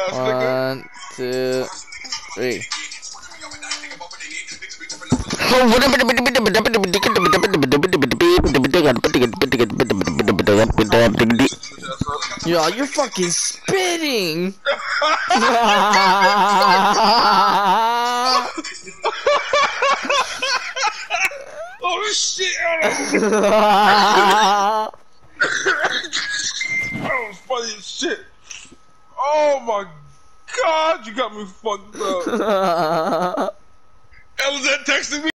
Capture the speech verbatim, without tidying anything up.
ass nigga. One, two, three. Yo, you're fucking spitting. Oh shit! That was funny as shit. Oh my god, you got me fucked up. That was that texting me.